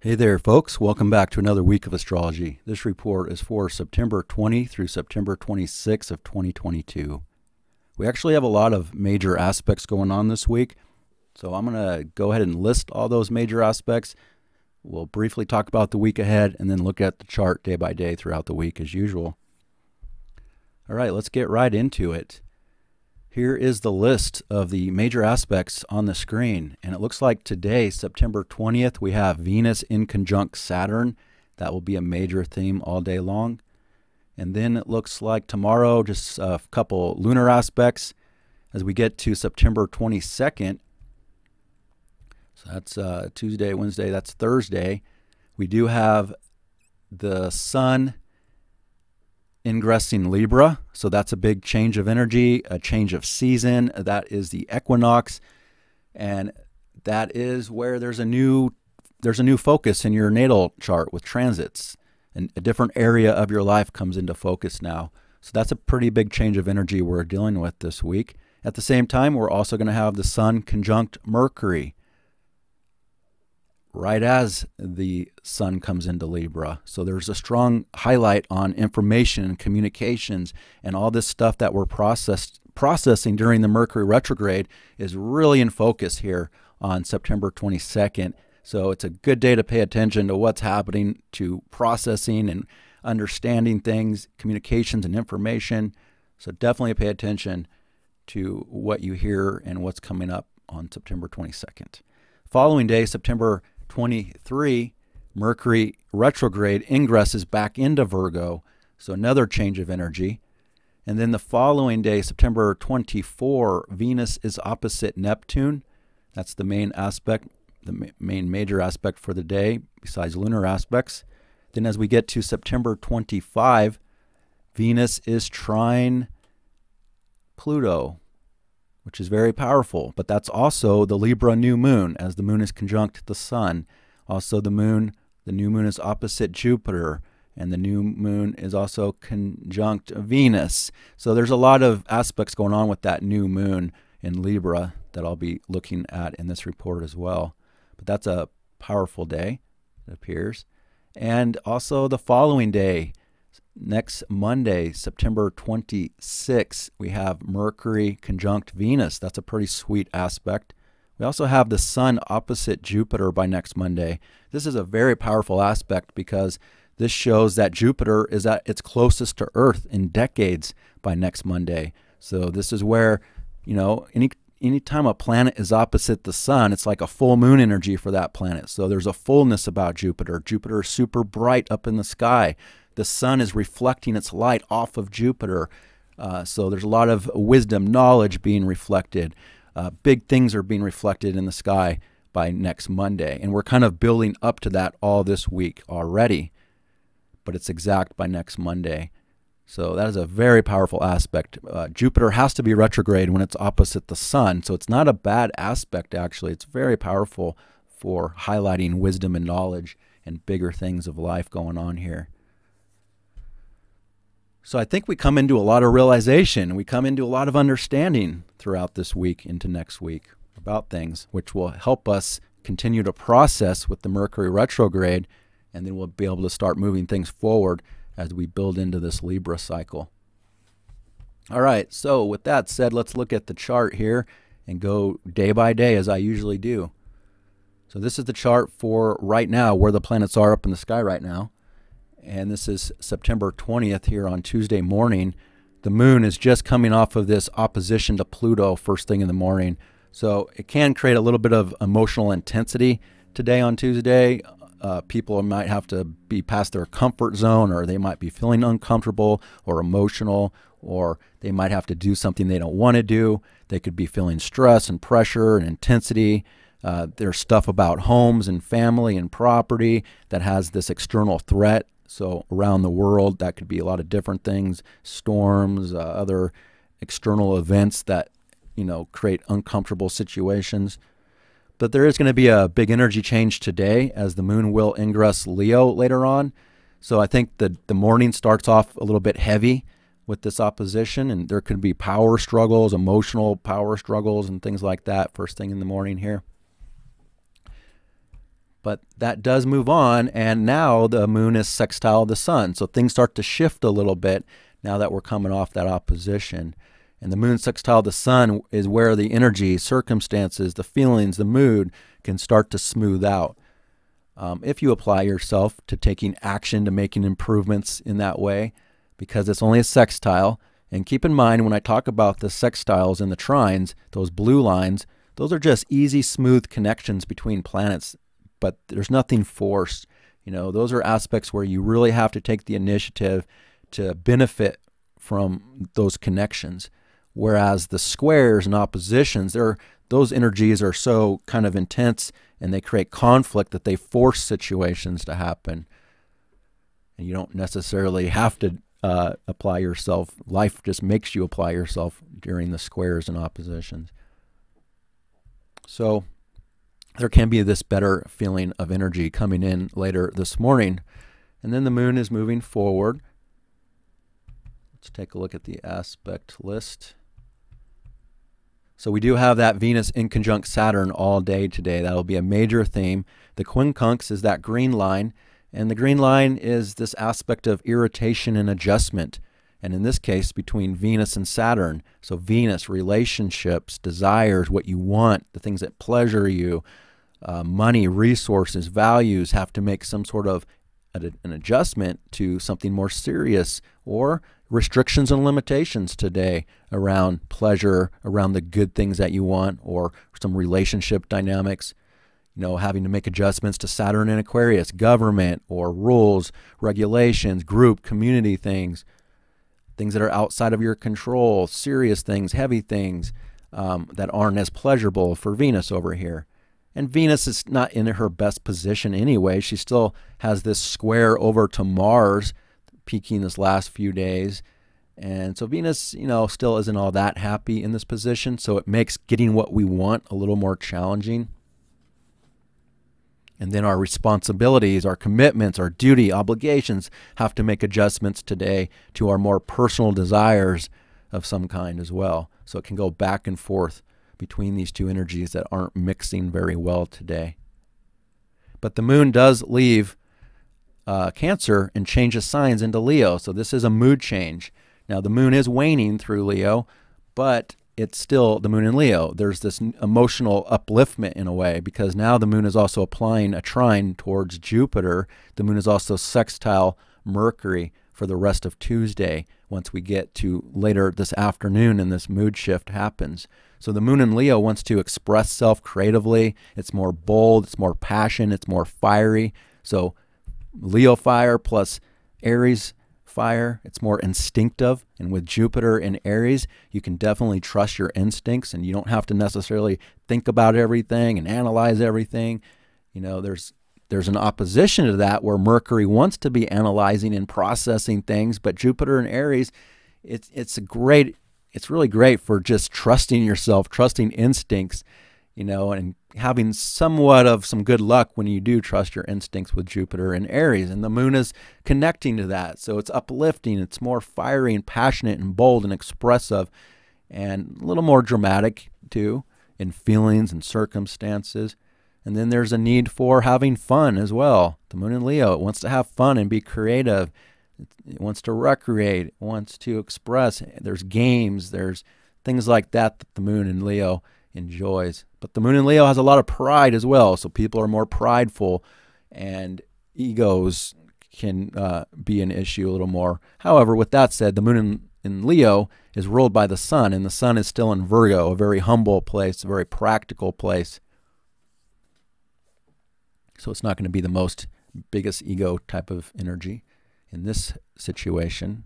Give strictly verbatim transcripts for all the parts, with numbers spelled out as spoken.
Hey there, folks. Welcome back to another week of astrology. This report is for September twentieth through September twenty-sixth of twenty twenty-two. We actually have a lot of major aspects going on this week, so I'm going to go ahead and list all those major aspects. We'll briefly talk about the week ahead and then look at the chart day by day throughout the week as usual. All right, let's get right into it. Here is the list of the major aspects on the screen, and it looks like today, September twentieth, we have Venus in conjunct Saturn. That will be a major theme all day long. And then it looks like tomorrow, just a couple lunar aspects. As we get to September twenty-second, so that's uh, Tuesday, Wednesday, that's Thursday, we do have the Sun ingressing Libra, so that's a big change of energy, a change of season. That is the equinox, and that is where there's a new there's a new focus in your natal chart with transits, and a different area of your life comes into focus now. So that's a pretty big change of energy we're dealing with this week. At the same time, we're also going to have the Sun conjunct Mercury right as the Sun comes into Libra. So there's a strong highlight on information and communications, and all this stuff that we're processed, processing during the Mercury retrograde is really in focus here on September twenty-second. So it's a good day to pay attention to what's happening, to processing and understanding things, communications and information. So definitely pay attention to what you hear and what's coming up on September twenty-second. Following day, September twenty-third, Mercury retrograde ingresses back into Virgo, so another change of energy. And then the following day, September twenty-fourth, Venus is opposite Neptune. That's the main aspect, the main major aspect for the day, besides lunar aspects. Then as we get to September twenty-fifth, Venus is trine Pluto, which is very powerful, but that's also the Libra new moon, as the moon is conjunct the Sun. Also the moon, the new moon is opposite Jupiter, and the new moon is also conjunct Venus. So there's a lot of aspects going on with that new moon in Libra that I'll be looking at in this report as well. But that's a powerful day, it appears. And also the following day, next Monday, September twenty-sixth, we have Mercury conjunct Venus. That's a pretty sweet aspect. We also have the Sun opposite Jupiter by next Monday. This is a very powerful aspect because this shows that Jupiter is at its closest to Earth in decades by next Monday. So this is where, you know, any anytime a planet is opposite the Sun, it's like a full moon energy for that planet. So there's a fullness about Jupiter. Jupiter is super bright up in the sky. The Sun is reflecting its light off of Jupiter. Uh, so there's a lot of wisdom, knowledge being reflected. Uh, big things are being reflected in the sky by next Monday. And we're kind of building up to that all this week already. But it's exact by next Monday. So that is a very powerful aspect. Uh, Jupiter has to be retrograde when it's opposite the Sun. So it's not a bad aspect, actually. It's very powerful for highlighting wisdom and knowledge and bigger things of life going on here. So I think we come into a lot of realization. We come into a lot of understanding throughout this week into next week about things, which will help us continue to process with the Mercury retrograde, and then we'll be able to start moving things forward as we build into this Libra cycle. All right, so with that said, let's look at the chart here and go day by day as I usually do. So this is the chart for right now, where the planets are up in the sky right now. And this is September twentieth here on Tuesday morning. The moon is just coming off of this opposition to Pluto first thing in the morning. So it can create a little bit of emotional intensity today on Tuesday. Uh, people might have to be past their comfort zone, or they might be feeling uncomfortable or emotional, or they might have to do something they don't want to do. They could be feeling stress and pressure and intensity. Uh, there's stuff about homes and family and property that has this external threat. So around the world, that could be a lot of different things, storms, uh, other external events that, you know, create uncomfortable situations. But there is going to be a big energy change today as the moon will ingress Leo later on. So I think the, the morning starts off a little bit heavy with this opposition, and there could be power struggles, emotional power struggles and things like that first thing in the morning here. But that does move on, and now the moon is sextile the sun. So things start to shift a little bit now that we're coming off that opposition. And the moon sextile the sun is where the energy, circumstances, the feelings, the mood can start to smooth out. Um, if you apply yourself to taking action, to making improvements in that way, because it's only a sextile. And keep in mind, when I talk about the sextiles and the trines, those blue lines, those are just easy, smooth connections between planets, but there's nothing forced. You know, those are aspects where you really have to take the initiative to benefit from those connections. Whereas the squares and oppositions, they're, those energies are so kind of intense and they create conflict that they force situations to happen. And you don't necessarily have to uh, apply yourself. Life just makes you apply yourself during the squares and oppositions. So there can be this better feeling of energy coming in later this morning. And then the moon is moving forward. Let's take a look at the aspect list. So we do have that Venus in conjunct Saturn all day today. That'll be a major theme. The quincunx is that green line, and the green line is this aspect of irritation and adjustment. And in this case, between Venus and Saturn. So Venus, relationships, desires, what you want, the things that pleasure you, uh, money, resources, values have to make some sort of a, an adjustment to something more serious, or restrictions and limitations today around pleasure, around the good things that you want, or some relationship dynamics. You know, having to make adjustments to Saturn in Aquarius, government or rules, regulations, group, community things, things that are outside of your control, serious things, heavy things um, that aren't as pleasurable for Venus over here. And Venus is not in her best position anyway. She still has this square over to Mars, peaking this last few days. And so Venus, you know, still isn't all that happy in this position. So it makes getting what we want a little more challenging. And then our responsibilities, our commitments, our duty, obligations have to make adjustments today to our more personal desires of some kind as well. So it can go back and forth between these two energies that aren't mixing very well today. But the moon does leave uh, Cancer and changes signs into Leo. So this is a mood change. Now the moon is waning through Leo, but it's still the moon in Leo. There's this emotional upliftment in a way, because now the moon is also applying a trine towards Jupiter. The moon is also sextile Mercury for the rest of Tuesday once we get to later this afternoon and this mood shift happens. So the moon in Leo wants to express self creatively. It's more bold, it's more passion, it's more fiery. So Leo fire plus Aries fire, it's more instinctive. And with Jupiter in Aries, you can definitely trust your instincts, and you don't have to necessarily think about everything and analyze everything. You know, there's there's an opposition to that where Mercury wants to be analyzing and processing things, but Jupiter in Aries, it's it's a great it's really great for just trusting yourself, trusting instincts, you know, and having somewhat of some good luck when you do trust your instincts with Jupiter in Aries. And the moon is connecting to that. So it's uplifting. It's more fiery and passionate and bold and expressive, and a little more dramatic too in feelings and circumstances. And then there's a need for having fun as well. The moon in Leo, it wants to have fun and be creative. It wants to recreate. It wants to express. There's games. There's things like that that the moon in Leo enjoys. But the moon in Leo has a lot of pride as well. So people are more prideful, and egos can uh, be an issue a little more. However, with that said, the moon in, in Leo is ruled by the sun, and the sun is still in Virgo, a very humble place, a very practical place. So it's not going to be the most biggest ego type of energy in this situation.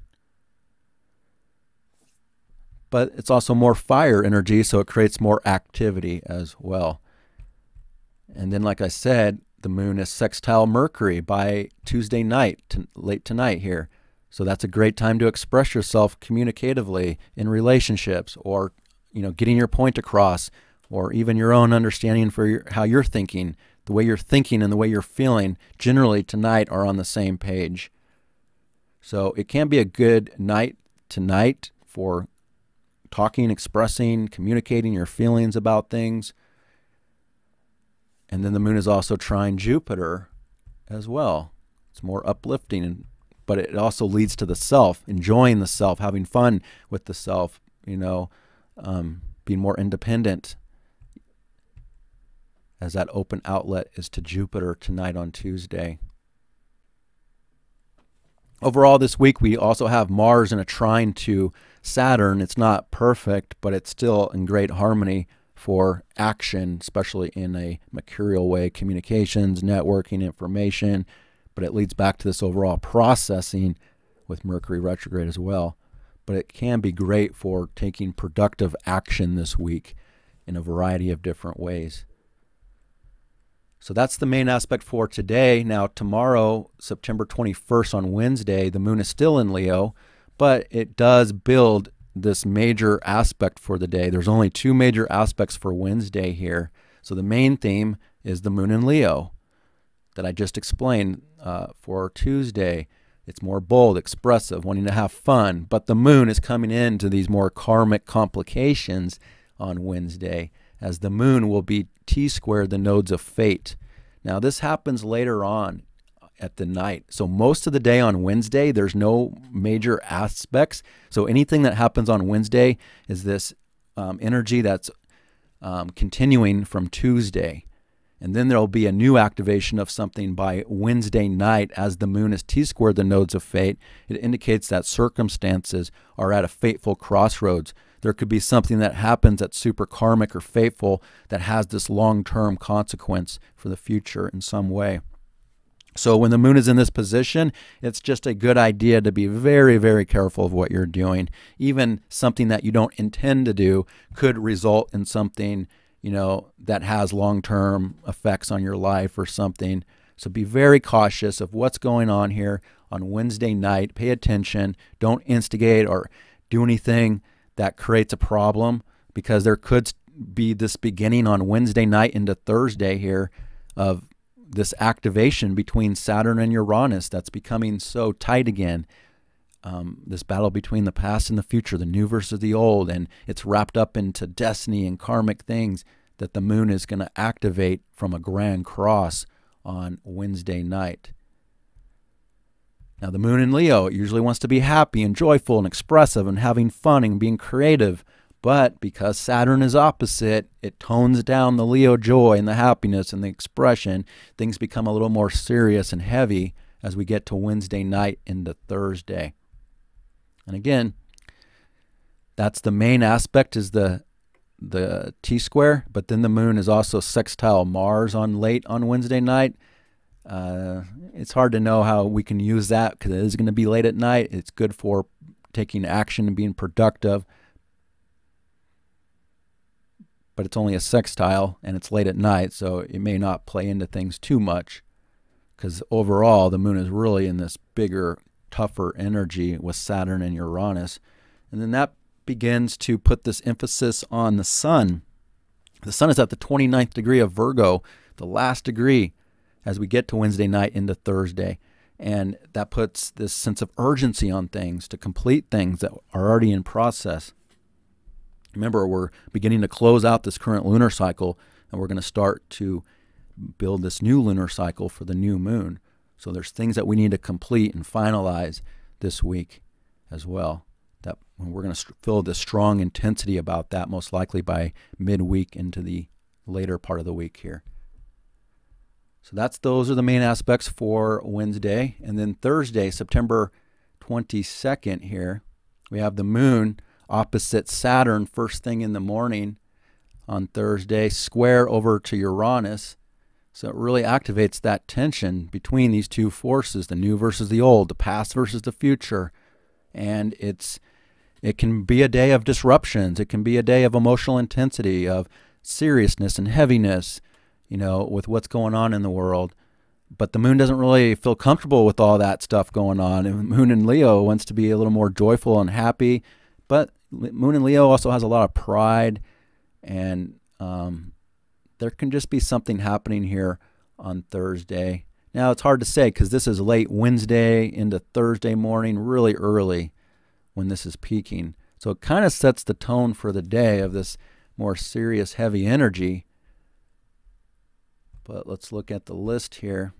But it's also more fire energy, so it creates more activity as well. And then, like I said, the moon is sextile Mercury by Tuesday night, to, late tonight here. So that's a great time to express yourself communicatively in relationships, or, you know, getting your point across, or even your own understanding for your, how you're thinking. The way you're thinking and the way you're feeling generally tonight are on the same page. So it can be a good night tonight for talking, expressing, communicating your feelings about things. And then the moon is also trine Jupiter as well. It's more uplifting, but it also leads to the self, enjoying the self, having fun with the self, you know, um, being more independent, as that open outlet is to Jupiter tonight on Tuesday. Overall this week we also have Mars in a trine to Saturn. It's not perfect, but it's still in great harmony for action, especially in a mercurial way, communications, networking, information, but it leads back to this overall processing with Mercury retrograde as well. But it can be great for taking productive action this week in a variety of different ways. So that's the main aspect for today. Now tomorrow, September twenty-first on Wednesday, the moon is still in Leo, but it does build this major aspect for the day. There's only two major aspects for Wednesday here. So the main theme is the moon in Leo that I just explained uh, for Tuesday. It's more bold, expressive, wanting to have fun, but the moon is coming into these more karmic complications on Wednesday, as the moon will be T-squared the nodes of fate. Now this happens later on at the night. So most of the day on Wednesday, there's no major aspects. So anything that happens on Wednesday is this um, energy that's um, continuing from Tuesday. And then there'll be a new activation of something by Wednesday night as the moon is T-squared the nodes of fate. It indicates that circumstances are at a fateful crossroads. There could be something that happens that's super karmic or fateful that has this long-term consequence for the future in some way. So when the moon is in this position, it's just a good idea to be very, very careful of what you're doing. Even something that you don't intend to do could result in something, you know, that has long-term effects on your life or something. So be very cautious of what's going on here on Wednesday night. Pay attention. Don't instigate or do anything that creates a problem, because there could be this beginning on Wednesday night into Thursday here of this activation between Saturn and Uranus that's becoming so tight again. Um, this battle between the past and the future, the new versus the old, and it's wrapped up into destiny and karmic things that the moon is going to activate from a grand cross on Wednesday night. Now the moon in Leo usually wants to be happy and joyful and expressive and having fun and being creative. But because Saturn is opposite, it tones down the Leo joy and the happiness and the expression. Things become a little more serious and heavy as we get to Wednesday night into Thursday. And again, that's the main aspect, is the the T-square, but then the moon is also sextile Mars on late on Wednesday night. Uh, it's hard to know how we can use that because it is going to be late at night. It's good for taking action and being productive, but it's only a sextile and it's late at night, so it may not play into things too much, because overall the moon is really in this bigger, tougher energy with Saturn and Uranus. And then that begins to put this emphasis on the sun. The sun is at the twenty-ninth degree of Virgo, the last degree, as we get to Wednesday night into Thursday. And that puts this sense of urgency on things to complete things that are already in process. Remember, we're beginning to close out this current lunar cycle, and we're going to start to build this new lunar cycle for the new moon. So there's things that we need to complete and finalize this week as well. That we're going to feel this strong intensity about that, most likely by midweek into the later part of the week here. So that's those are the main aspects for Wednesday. And then Thursday, September twenty-second here, we have the moon opposite Saturn first thing in the morning on Thursday, square over to Uranus. So it really activates that tension between these two forces, the new versus the old, the past versus the future. And it's it can be a day of disruptions. It can be a day of emotional intensity, of seriousness and heaviness, you know, with what's going on in the world. But the moon doesn't really feel comfortable with all that stuff going on. And moon in Leo wants to be a little more joyful and happy. But moon in Leo also has a lot of pride, and um, there can just be something happening here on Thursday. Now, it's hard to say because this is late Wednesday into Thursday morning, really early when this is peaking. So it kind of sets the tone for the day of this more serious, heavy energy. But let's look at the list here.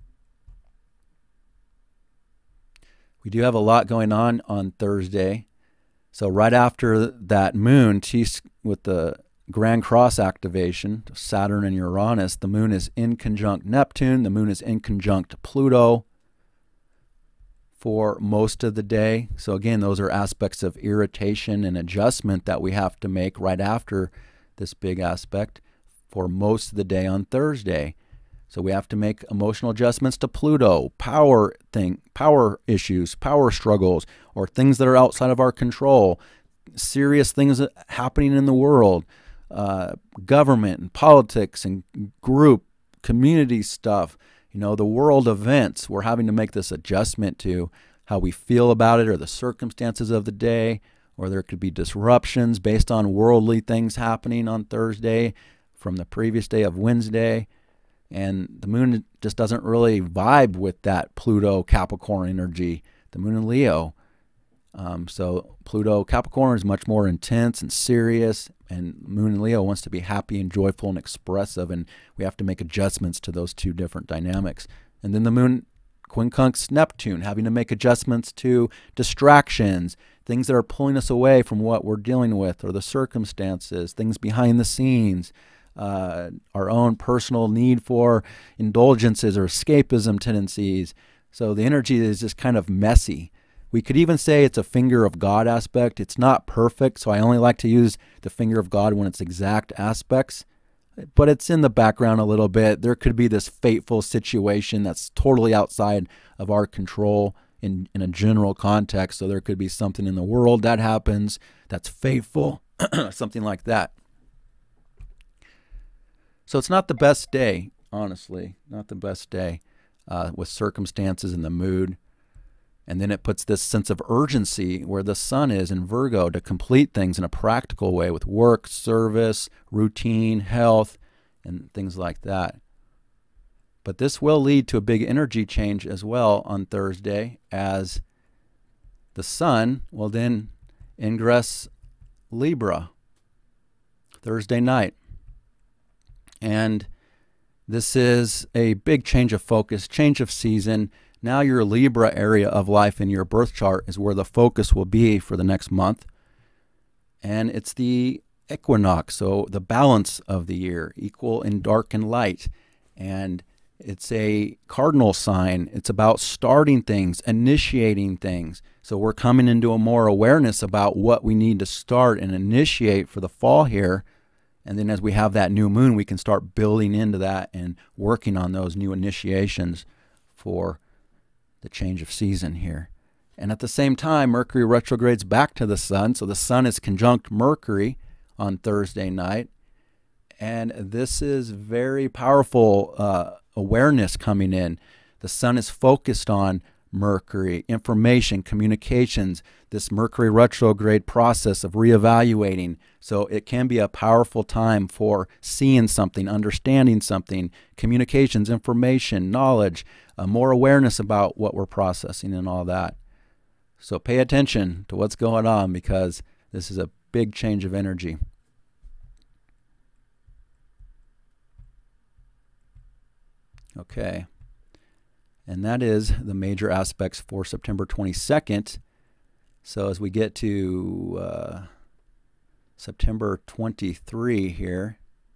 We do have a lot going on on Thursday. So right after that moon, T with the Grand Cross activation, Saturn and Uranus, the moon is in conjunct Neptune, the moon is in conjunct Pluto for most of the day. So again, those are aspects of irritation and adjustment that we have to make right after this big aspect for most of the day on Thursday. So we have to make emotional adjustments to Pluto, power thing, power issues, power struggles, or things that are outside of our control, serious things happening in the world, uh, government and politics and group, community stuff, you know, the world events. We're having to make this adjustment to how we feel about it or the circumstances of the day, or there could be disruptions based on worldly things happening on Thursday from the previous day of Wednesday. And the moon just doesn't really vibe with that Pluto Capricorn energy, the moon in Leo. Um, so Pluto Capricorn is much more intense and serious, and moon in Leo wants to be happy and joyful and expressive, and we have to make adjustments to those two different dynamics. And then the moon quincunx Neptune, having to make adjustments to distractions, things that are pulling us away from what we're dealing with or the circumstances, things behind the scenes. Uh, our own personal need for indulgences or escapism tendencies. So the energy is just kind of messy. We could even say it's a finger of God aspect. It's not perfect, so I only like to use the finger of God when it's exact aspects, but it's in the background a little bit. There could be this fateful situation that's totally outside of our control in, in a general context. So there could be something in the world that happens that's fateful, something like that. So it's not the best day, honestly, not the best day uh, with circumstances and the mood. And then it puts this sense of urgency where the sun is in Virgo to complete things in a practical way with work, service, routine, health, and things like that. But this will lead to a big energy change as well on Thursday, as the sun will then ingress Libra Thursday night. And this is a big change of focus, change of season. Now your Libra area of life in your birth chart is where the focus will be for the next month. And it's the equinox, so the balance of the year, equal in dark and light. And it's a cardinal sign. It's about starting things, initiating things. So we're coming into a more awareness about what we need to start and initiate for the fall here. And then as we have that new moon, we can start building into that and working on those new initiations for the change of season here. And at the same time, Mercury retrogrades back to the sun. So the sun is conjunct Mercury on Thursday night. And this is very powerful uh, awareness coming in. The sun is focused on Mercury, information, communications, this Mercury retrograde process of reevaluating. So it can be a powerful time for seeing something, understanding something, communications, information, knowledge, uh, more awareness about what we're processing and all that. So pay attention to what's going on, because this is a big change of energy. Okay. And that is the major aspects for September twenty-second. So as we get to uh, September twenty-third here,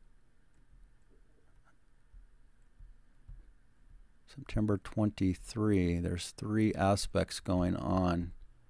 September twenty-third, there's three aspects going on.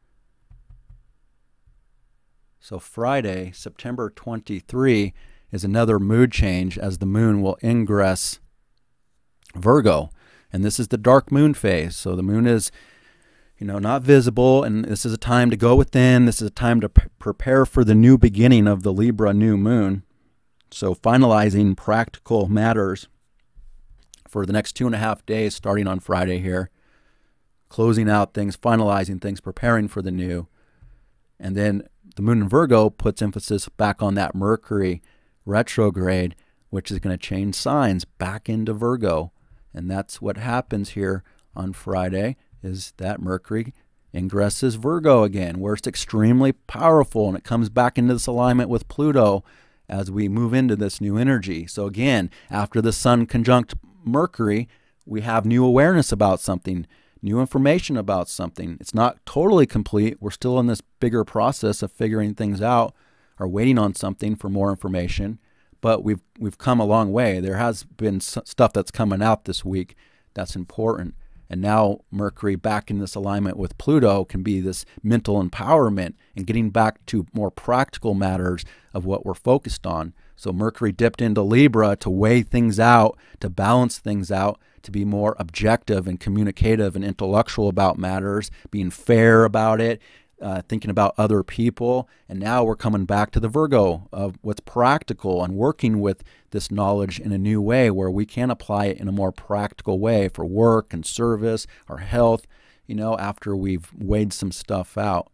So Friday, September twenty-third, is another mood change as the moon will ingress Virgo. And this is the dark moon phase. So the moon is, you know, not visible, and this is a time to go within. This is a time to p prepare for the new beginning of the Libra new moon. So finalizing practical matters for the next two and a half days, starting on Friday here, closing out things, finalizing things, preparing for the new. And then the moon in Virgo puts emphasis back on that Mercury retrograde, which is going to change signs back into Virgo. And that's what happens here on Friday, is that Mercury ingresses Virgo again, where it's extremely powerful, and it comes back into this alignment with Pluto as we move into this new energy. So again, after the Sun conjunct Mercury, we have new awareness about something, new information about something. It's not totally complete. We're still in this bigger process of figuring things out or waiting on something for more information, but we've we've come a long way. There has been stuff that's coming out this week that's important. And now Mercury back in this alignment with Pluto can be this mental empowerment and getting back to more practical matters of what we're focused on. So Mercury dipped into Libra to weigh things out, to balance things out, to be more objective and communicative and intellectual about matters, being fair about it, uh, thinking about other people. And now we're coming back to the Virgo of what's practical and working with this knowledge in a new way where we can apply it in a more practical way for work and service, our health, you know, after we've weighed some stuff out.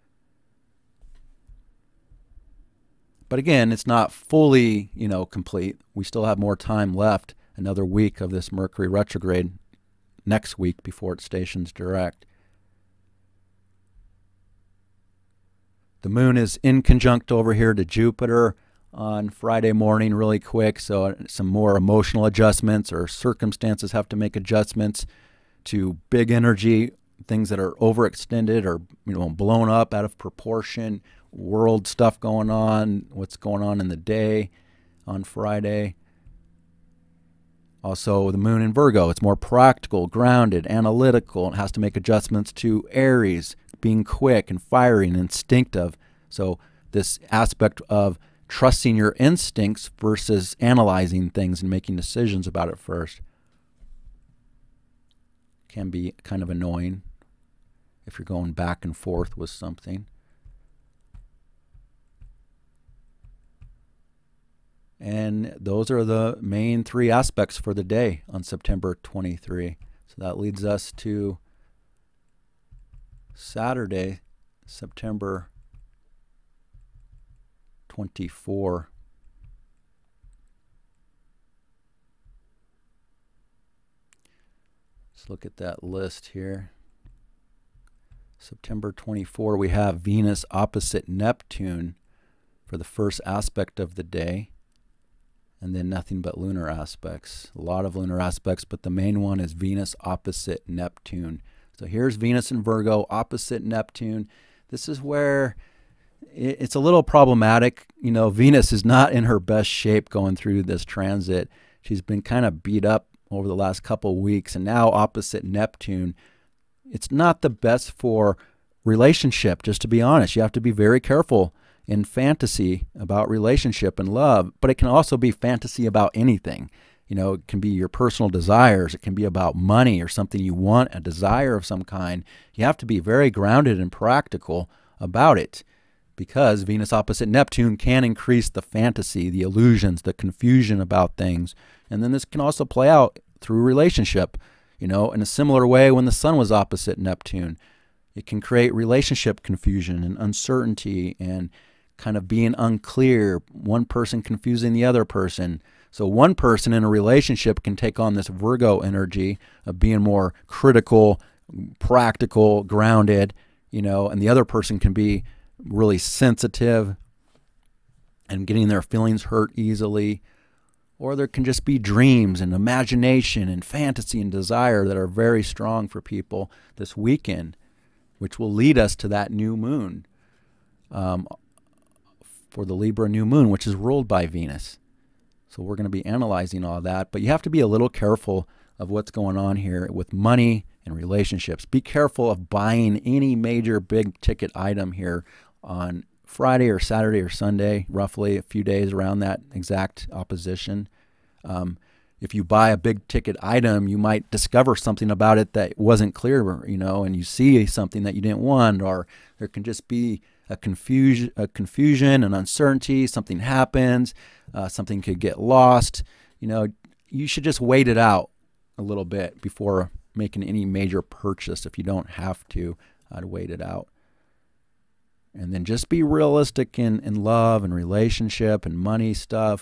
But again, it's not fully, you know, complete. We still have more time left, another week of this Mercury retrograde next week before it stations direct. The moon is in conjunct over here to Jupiter on Friday morning really quick, so some more emotional adjustments or circumstances have to make adjustments to big energy, things that are overextended or, you know, blown up out of proportion, world stuff going on, what's going on in the day on Friday. Also, the moon in Virgo, it's more practical, grounded, analytical. It has to make adjustments to Aries, being quick and fiery and instinctive. So this aspect of trusting your instincts versus analyzing things and making decisions about it first can be kind of annoying if you're going back and forth with something. And those are the main three aspects for the day on September twenty-third. So that leads us to Saturday, September twenty-fourth. Let's look at that list here. September twenty-fourth, we have Venus opposite Neptune for the first aspect of the day. And then nothing but lunar aspects. A lot of lunar aspects, but the main one is Venus opposite Neptune. So here's Venus in Virgo opposite Neptune. This is where it's a little problematic. You know, Venus is not in her best shape going through this transit. She's been kind of beat up over the last couple of weeks, and now opposite Neptune. It's not the best for relationship, just to be honest. You have to be very careful in fantasy about relationship and love, but it can also be fantasy about anything. You know, it can be your personal desires. It can be about money or something you want, a desire of some kind. You have to be very grounded and practical about it because Venus opposite Neptune can increase the fantasy, the illusions, the confusion about things. And then this can also play out through relationship, you know, in a similar way when the Sun was opposite Neptune. It can create relationship confusion and uncertainty and kind of being unclear, one person confusing the other person. So one person in a relationship can take on this Virgo energy of being more critical, practical, grounded, you know, and the other person can be really sensitive and getting their feelings hurt easily. Or there can just be dreams and imagination and fantasy and desire that are very strong for people this weekend, which will lead us to that new moon. Um, for the Libra new moon, which is ruled by Venus. So we're going to be analyzing all that, but you have to be a little careful of what's going on here with money and relationships. Be careful of buying any major big ticket item here on Friday or Saturday or Sunday, roughly a few days around that exact opposition. Um, if you buy a big ticket item, you might discover something about it that wasn't clear, you know, and you see something that you didn't want, or there can just be a confusion, a confusion, an uncertainty. Something happens, uh, something could get lost. You know, you should just wait it out a little bit before making any major purchase if you don't have to. I'd wait it out. And then just be realistic in, in love and relationship and money stuff.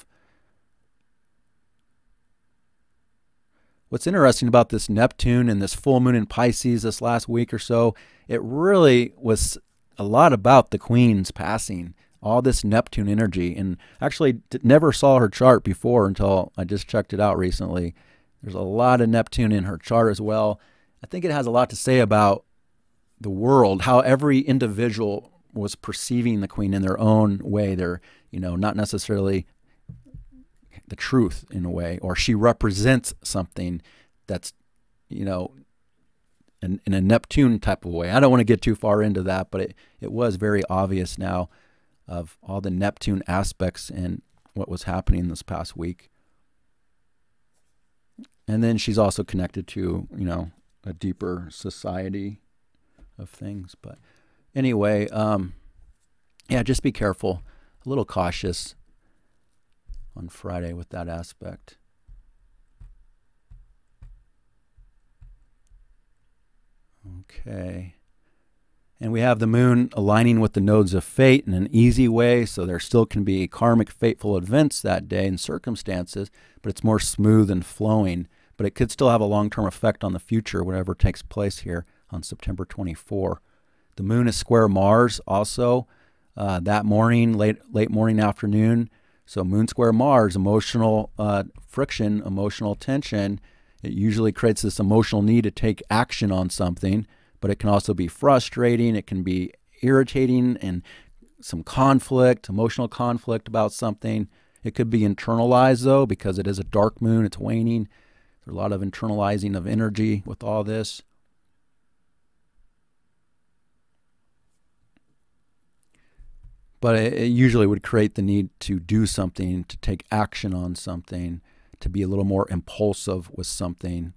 What's interesting about this Neptune and this full moon in Pisces this last week or so, it really was a lot about the Queen's passing. all this Neptune energy. And actually d- never saw her chart before until I just checked it out recently. There's a lot of Neptune in her chart as well. I think it has a lot to say about the world, how every individual was perceiving the queen in their own way. They're, you know, not necessarily the truth in a way, or she represents something that's, you know, in, in a Neptune type of way. I don't want to get too far into that, but it, it was very obvious now of all the Neptune aspects and what was happening this past week. And then she's also connected to, you know, a deeper society of things. But anyway, um, yeah, just be careful, a little cautious on Friday with that aspect. Okay. And we have the moon aligning with the nodes of fate in an easy way, so there still can be karmic, fateful events that day and circumstances, but it's more smooth and flowing. But it could still have a long-term effect on the future, whatever takes place here on September twenty-fourth. The moon is square Mars also uh, that morning, late late morning, afternoon. So moon square Mars, emotional uh, friction, emotional tension. It usually creates this emotional need to take action on something, but it can also be frustrating. It can be irritating and some conflict, emotional conflict about something. It could be internalized, though, because it is a dark moon. It's waning. There's a lot of internalizing of energy with all this. But it, it usually would create the need to do something, to take action on something, to be a little more impulsive with something.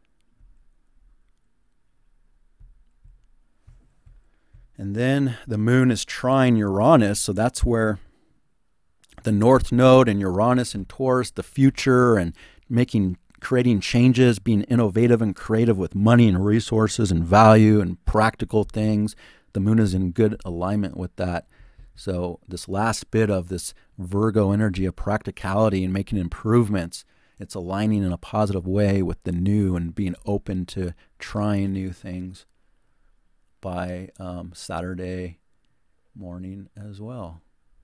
And then the moon is trine Uranus, so that's where the North Node and Uranus and Taurus, the future and making, creating changes, being innovative and creative with money and resources and value and practical things. The moon is in good alignment with that. So this last bit of this Virgo energy of practicality and making improvements, it's aligning in a positive way with the new and being open to trying new things by um, Saturday morning as well.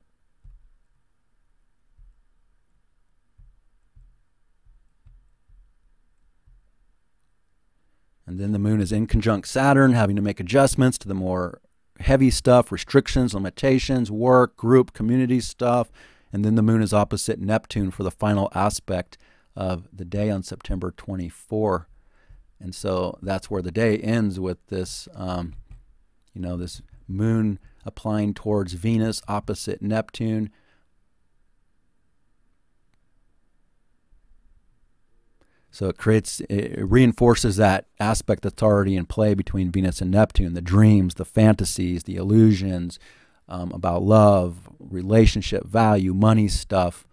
And then the moon is in conjunct Saturn, having to make adjustments to the more heavy stuff, restrictions, limitations, work, group, community stuff. And then the moon is opposite Neptune for the final aspect of the day on September twenty-fourth. And so that's where the day ends with this, um, you know, this moon applying towards Venus opposite Neptune. So it creates, it reinforces that aspect that's already in play between Venus and Neptune, the dreams, the fantasies, the illusions um, about love, relationship, value, money stuff.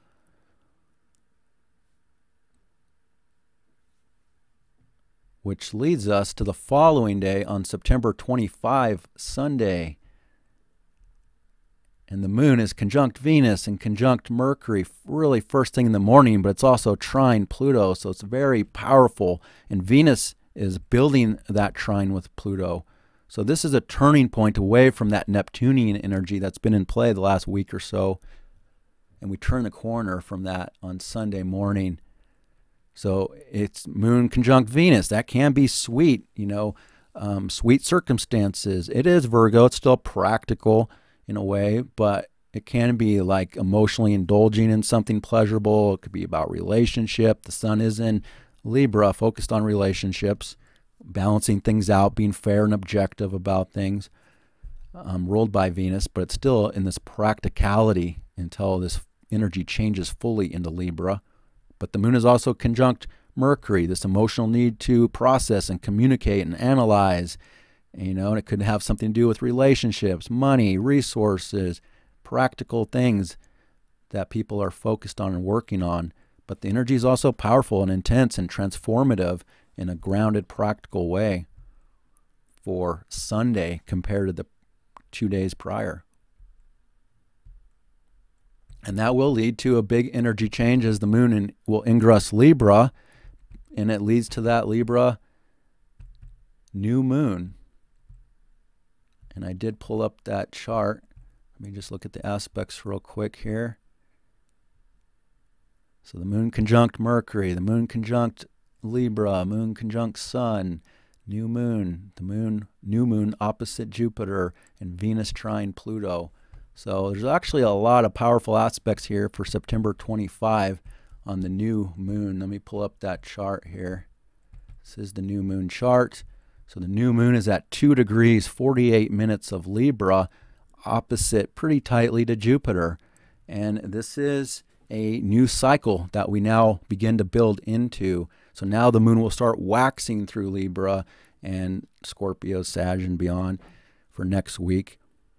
Which leads us to the following day on September twenty-fifth, Sunday. And the moon is conjunct Venus and conjunct Mercury really first thing in the morning, but it's also trine Pluto, so it's very powerful. And Venus is building that trine with Pluto. So this is a turning point away from that Neptunian energy that's been in play the last week or so. And we turn the corner from that on Sunday morning. So it's moon conjunct Venus. That can be sweet, you know, um, sweet circumstances. It is Virgo. It's still practical in a way, but it can be like emotionally indulging in something pleasurable. It could be about relationship. The sun is in Libra, focused on relationships, balancing things out, being fair and objective about things, um, ruled by Venus, but it's still in this practicality until this energy changes fully into Libra. But the moon is also conjunct Mercury, this emotional need to process and communicate and analyze. You know, and it could have something to do with relationships, money, resources, practical things that people are focused on and working on. But the energy is also powerful and intense and transformative in a grounded, practical way for Sunday compared to the two days prior. And that will lead to a big energy change as the moon in, will ingress Libra, and it leads to that Libra new moon. And I did pull up that chart. Let me just look at the aspects real quick here. So the moon conjunct Mercury, the moon conjunct Libra, moon conjunct Sun, new moon, the moon, new moon opposite Jupiter, and Venus trine Pluto. So there's actually a lot of powerful aspects here for September twenty-fifth on the new moon. Let me pull up that chart here. This is the new moon chart. So the new moon is at two degrees, forty-eight minutes of Libra, opposite pretty tightly to Jupiter. And this is a new cycle that we now begin to build into. So now the moon will start waxing through Libra and Scorpio, Sag, and beyond for next week.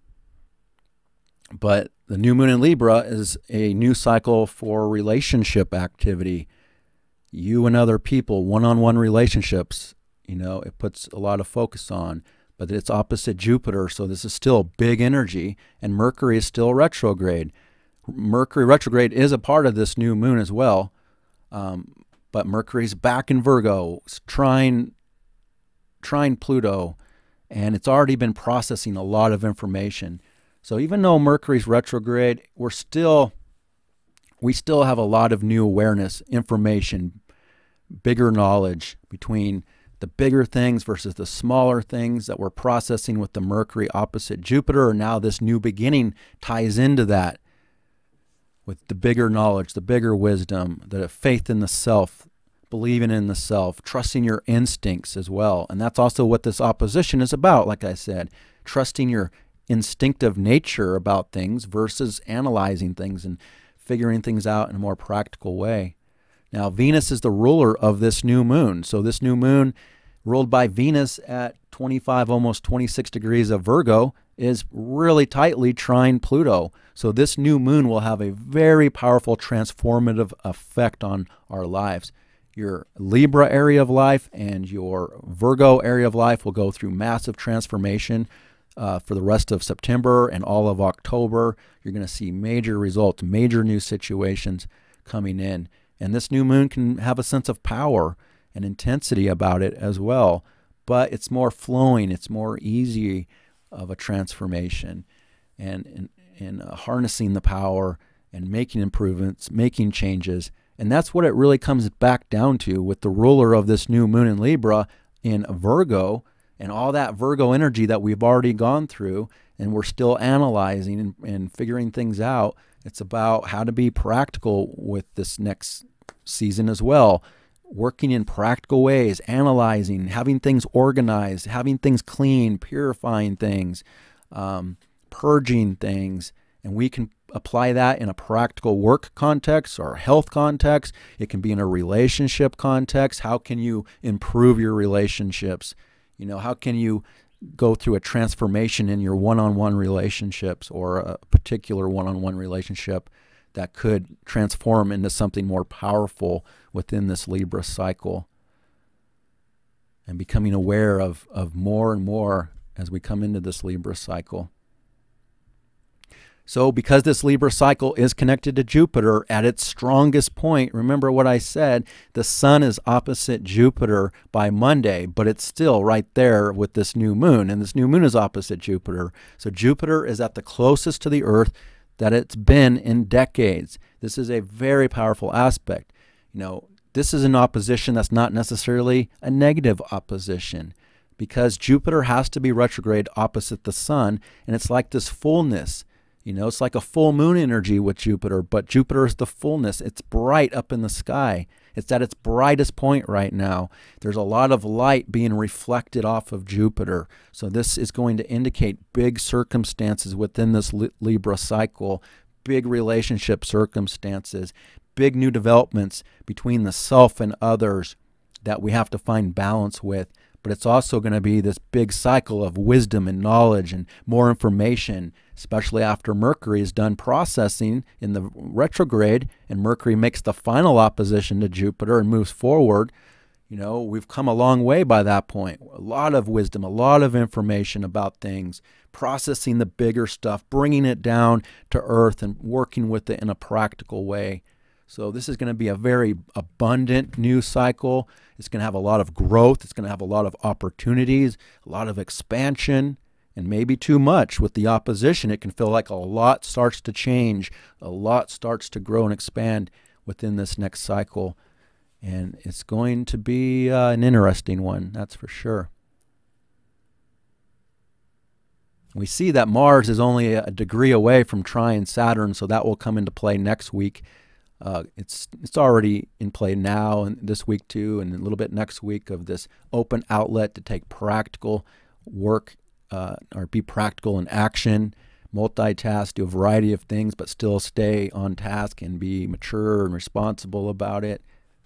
But the new moon in Libra is a new cycle for relationship activity. You and other people, one-on-one relationships, you know, it puts a lot of focus on. But it's opposite Jupiter, so this is still big energy, and Mercury is still retrograde. Mercury retrograde is a part of this new moon as well, um, but Mercury's back in Virgo, trine, trine Pluto, and it's already been processing a lot of information. So even though Mercury's retrograde, we're still, we still have a lot of new awareness, information, bigger knowledge between the bigger things versus the smaller things that we're processing with the Mercury opposite Jupiter. And now this new beginning ties into that with the bigger knowledge, the bigger wisdom, the faith in the self, believing in the self, trusting your instincts as well. And that's also what this opposition is about, like I said, trusting your instinctive nature about things versus analyzing things and figuring things out in a more practical way. Now, Venus is the ruler of this new moon. So this new moon, ruled by Venus at twenty-five, almost twenty-six degrees of Virgo, is really tightly trine Pluto. So this new moon will have a very powerful transformative effect on our lives. Your Libra area of life and your Virgo area of life will go through massive transformation uh, for the rest of September and all of October. You're going to see major results, major new situations coming in. And this new moon can have a sense of power and intensity about it as well. But it's more flowing. It's more easy of a transformation. And, and, and uh, harnessing the power and making improvements, making changes. And that's what it really comes back down to with the ruler of this new moon in Libra in Virgo and all that Virgo energy that we've already gone through and we're still analyzing and, and figuring things out. It's about how to be practical with this next season as well, working in practical ways, analyzing, having things organized, having things clean, purifying things, um, purging things, and we can apply that in a practical work context or health context. It can be in a relationship context. How can you improve your relationships? You know, how can you go through a transformation in your one-on-one relationships or a particular one-on-one relationship that could transform into something more powerful within this Libra cycle, and becoming aware of, of more and more as we come into this Libra cycle. So because this Libra cycle is connected to Jupiter at its strongest point, remember what I said, the sun is opposite Jupiter by Monday, but it's still right there with this new moon, and this new moon is opposite Jupiter. So Jupiter is at the closest to the Earth that it's been in decades. This is a very powerful aspect. You know, this is an opposition that's not necessarily a negative opposition, because Jupiter has to be retrograde opposite the sun, and it's like this fullness. You know, it's like a full moon energy with Jupiter, but Jupiter is the fullness. It's bright up in the sky. It's at its brightest point right now. There's a lot of light being reflected off of Jupiter. So this is going to indicate big circumstances within this Libra cycle, big relationship circumstances, big new developments between the self and others that we have to find balance with. But it's also going to be this big cycle of wisdom and knowledge and more information, especially after Mercury is done processing in the retrograde and Mercury makes the final opposition to Jupiter and moves forward. You know, we've come a long way by that point. A lot of wisdom, a lot of information about things, processing the bigger stuff, bringing it down to earth and working with it in a practical way. So this is going to be a very abundant new cycle. It's going to have a lot of growth. It's going to have a lot of opportunities, a lot of expansion. and maybe too much with the opposition. It can feel like a lot starts to change, a lot starts to grow and expand within this next cycle. And it's going to be uh, an interesting one, that's for sure. We see that Mars is only a degree away from trying Saturn, so that will come into play next week. Uh, it's it's already in play now and this week too, and a little bit next week, of this open outlet to take practical work uh, or be practical in action, multitask, do a variety of things, but still stay on task and be mature and responsible about it.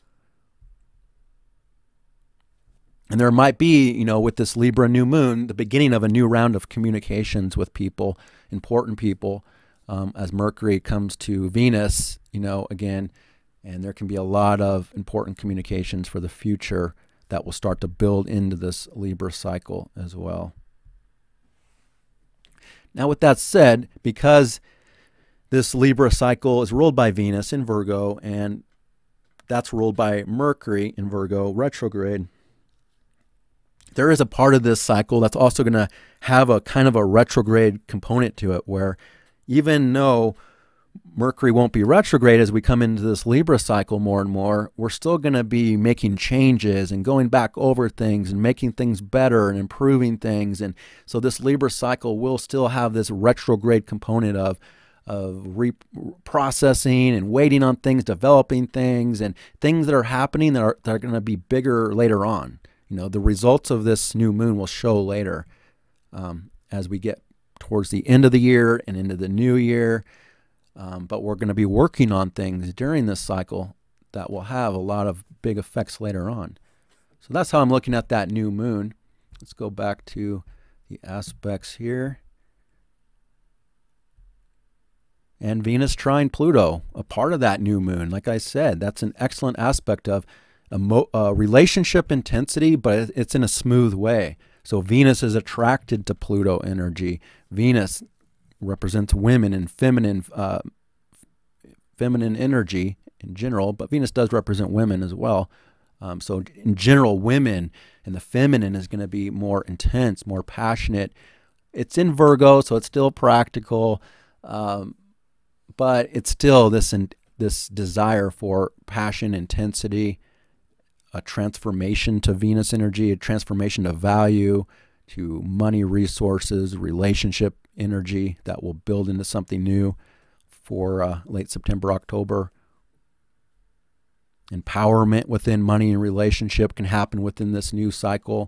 And there might be, you know, with this Libra new moon, the beginning of a new round of communications with people, important people, um, as Mercury comes to Venus, you know, again, and there can be a lot of important communications for the future that will start to build into this Libra cycle as well. Now, with that said, because this Libra cycle is ruled by Venus in Virgo, and that's ruled by Mercury in Virgo retrograde, there is a part of this cycle that's also going to have a kind of a retrograde component to it, where even though Mercury won't be retrograde as we come into this Libra cycle more and more, we're still going to be making changes and going back over things and making things better and improving things. And so this Libra cycle will still have this retrograde component of of reprocessing and waiting on things, developing things, and things that are happening that are, that are going to be bigger later on. You know, the results of this new moon will show later um, as we get towards the end of the year and into the new year. Um, but we're going to be working on things during this cycle that will have a lot of big effects later on. So that's how I'm looking at that new moon. Let's go back to the aspects here. And Venus trine Pluto, a part of that new moon. Like I said, that's an excellent aspect of a mo uh, relationship intensity, but it's in a smooth way. So Venus is attracted to Pluto energy. Venus represents women and feminine, uh, feminine energy in general, but Venus does represent women as well. Um, so in general, women and the feminine is going to be more intense, more passionate. It's in Virgo, so it's still practical, um, but it's still this in, this desire for passion, intensity, a transformation to Venus energy, a transformation to value, to money, resources, relationship energy that will build into something new for uh, late September, October. Empowerment within money and relationship can happen within this new cycle.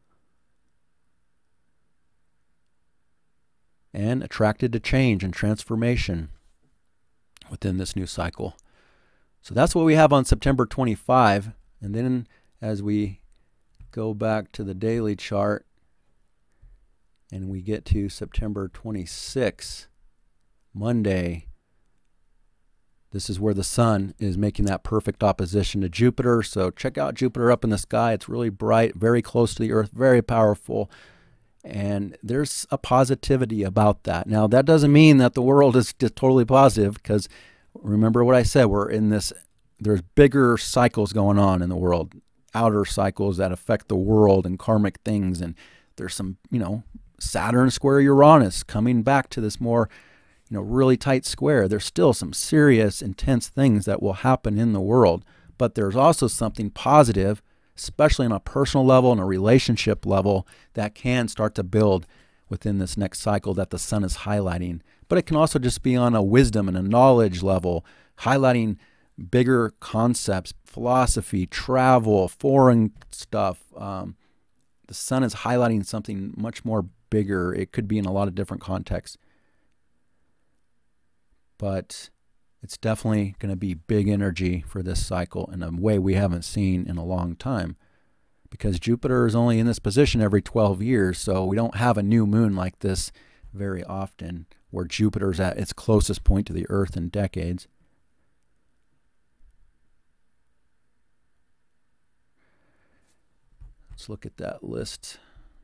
And attracted to change and transformation within this new cycle. So that's what we have on September twenty-fifth. And then as we go back to the daily chart and we get to September twenty-sixth, Monday, this is where the sun is making that perfect opposition to Jupiter. So check out Jupiter up in the sky. It's really bright, very close to the earth, very powerful. And there's a positivity about that. Now, that doesn't mean that the world is just totally positive, because remember what I said, we're in this, there's bigger cycles going on in the world, outer cycles that affect the world and karmic things. And there's some, you know, Saturn square Uranus coming back to this more, you know, really tight square. There's still some serious, intense things that will happen in the world, but there's also something positive, especially on a personal level and a relationship level, that can start to build within this next cycle that the sun is highlighting. But it can also just be on a wisdom and a knowledge level, highlighting bigger concepts, philosophy, travel, foreign stuff. Um, the sun is highlighting something much more bigger. It could be in a lot of different contexts. But it's definitely going to be big energy for this cycle in a way we haven't seen in a long time, because Jupiter is only in this position every twelve years, so we don't have a new moon like this very often, where Jupiter's at its closest point to the Earth in decades. Let's look at that list.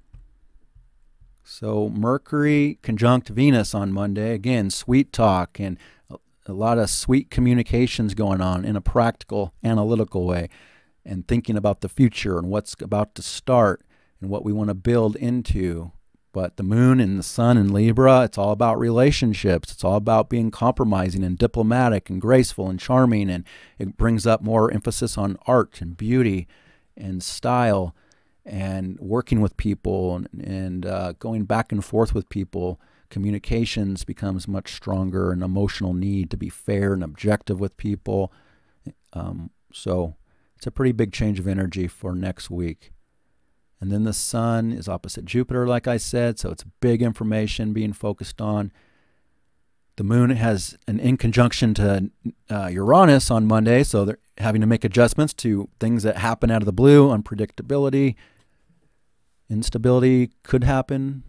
So Mercury conjunct Venus on Monday. Again, sweet talk and a lot of sweet communications going on in a practical, analytical way, and thinking about the future and what's about to start and what we want to build into, But the moon and the sun in Libra, it's all about relationships. It's all about being compromising and diplomatic and graceful and charming. And it brings up more emphasis on art and beauty and style and working with people and, and uh, going back and forth with people. Communications becomes much stronger, and emotional need to be fair and objective with people. Um, so it's a pretty big change of energy for next week. And then the sun is opposite Jupiter, like I said, so it's big information being focused on. The moon has an in conjunction to uh, Uranus on Monday, so they're having to make adjustments to things that happen out of the blue. Unpredictability, instability could happen.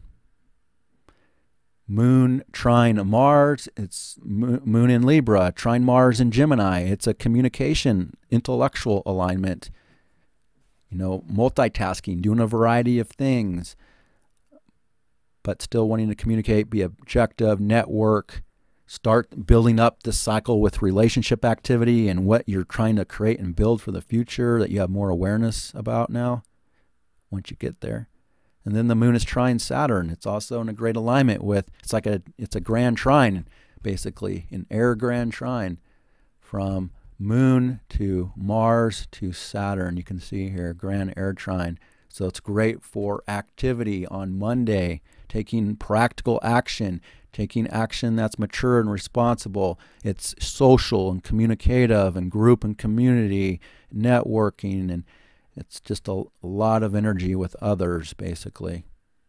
Moon trine Mars, it's moon in Libra, trine Mars in Gemini. It's a communication, intellectual alignment. You know, multitasking, doing a variety of things, but still wanting to communicate, be objective, network, start building up this cycle with relationship activity and what you're trying to create and build for the future that you have more awareness about now once you get there. And then the moon is trine Saturn. It's also in a great alignment with, it's like a, it's a grand trine, basically, an air grand trine from moon to Mars to Saturn. You can see here, grand air trine. So it's great for activity on Monday, taking practical action, taking action that's mature and responsible. It's social and communicative and group and community, networking, and it's just a, a lot of energy with others, basically.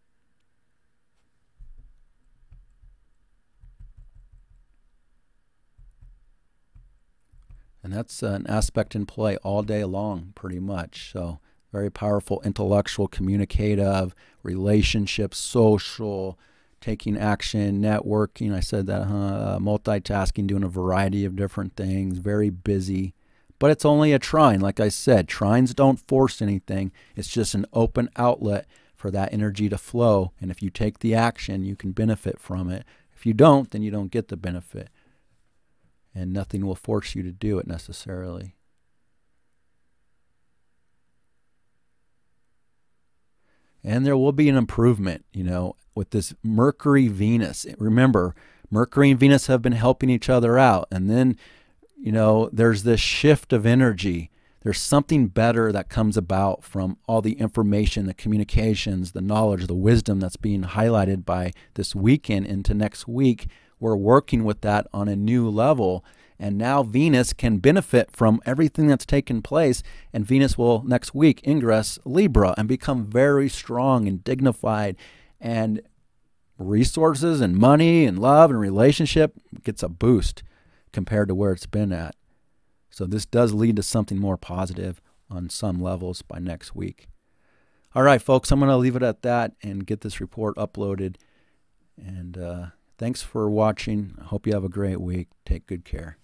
And that's an aspect in play all day long, pretty much. So very powerful, intellectual, communicative, relationships, social, taking action, networking. I said that, huh? Uh, multitasking, doing a variety of different things, very busy. But it's only a trine. Like I said, trines don't force anything. It's just an open outlet for that energy to flow. And if you take the action, you can benefit from it. If you don't, then you don't get the benefit. And nothing will force you to do it necessarily. And there will be an improvement, you know, with this Mercury-Venus. Remember, Mercury and Venus have been helping each other out. And then, you know, there's this shift of energy. There's something better that comes about from all the information, the communications, the knowledge, the wisdom that's being highlighted by this weekend into next week. We're working with that on a new level. And now Venus can benefit from everything that's taken place. And Venus will next week ingress Libra and become very strong and dignified. And resources and money and love and relationship gets a boost compared to where it's been at. So this does lead to something more positive on some levels by next week. All right, folks, I'm going to leave it at that and get this report uploaded. And uh, thanks for watching. I hope you have a great week. Take good care.